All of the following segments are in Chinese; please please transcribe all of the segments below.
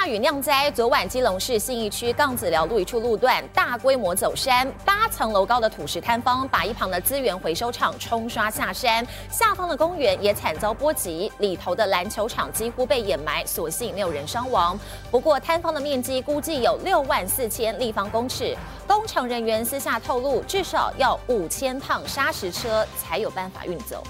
大雨酿灾，昨晚基隆市信义区杠子寮路一处路段大规模走山，8层楼高的土石坍方把一旁的资源回收厂冲刷下山，下方的公园也惨遭波及，里头的篮球场几乎被掩埋，所幸没有人伤亡。不过坍方的面积估计有64000立方公尺，工程人员私下透露，至少要5000趟砂石车才有办法运走。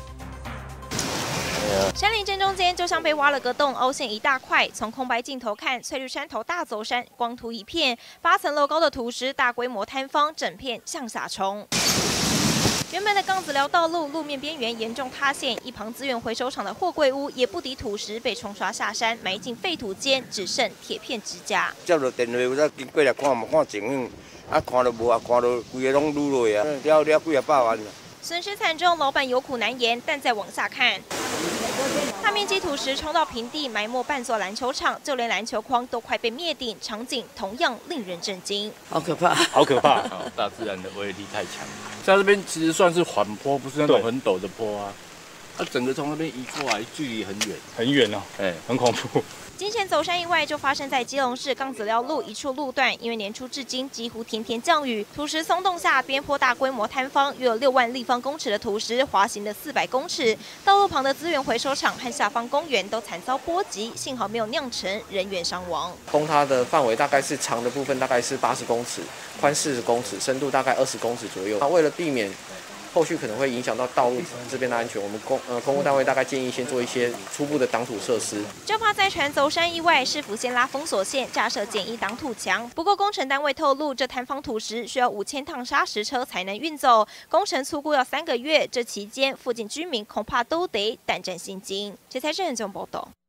山林正中间就像被挖了个洞，凹陷一大块。从空白镜头看，翠绿山头大走山，光秃一片，8层楼高的土石大规模坍方，整片向下冲。原本的杠子寮道路路面边缘严重塌陷，一旁资源回收厂的货柜屋也不敌土石，被冲刷下山，埋进废土间，只剩铁片支架。 接到电话，我才经过来看嘛，看情形，看到无看到规个拢撸落去啊，了几啊百万啦。 损失惨重，老板有苦难言。但再往下看，大面积土石冲到平地，埋没半座篮球场，就连篮球框都快被灭顶，场景同样令人震惊。 好可怕， 好可怕！大自然的威力太强。在这边其实算是缓坡，不是那种很陡的坡啊。它整个从那边移过来，距离很远，很远哦，很恐怖。 惊险走山意外就发生在基隆市杠子寮路一处路段，因为年初至今几乎天天降雨，土石松动下，边坡大规模坍方，约有6万立方公尺的土石滑行的400公尺，道路旁的资源回收厂和下方公园都惨遭波及，幸好没有酿成人员伤亡。 崩塌的范围大概是长的部分大概是80公尺，宽40公尺，深度大概20公尺左右。那为了避免 后续可能会影响到道路这边的安全，我们公务单位大概建议先做一些初步的挡土设施。 就怕再传走山意外，市府先拉封锁线，架设简易挡土墙。不过工程单位透露，这坍方土石需要5000趟砂石车才能运走，工程粗估要3个月。这期间，附近居民恐怕都得胆战心惊。这才是很重报道。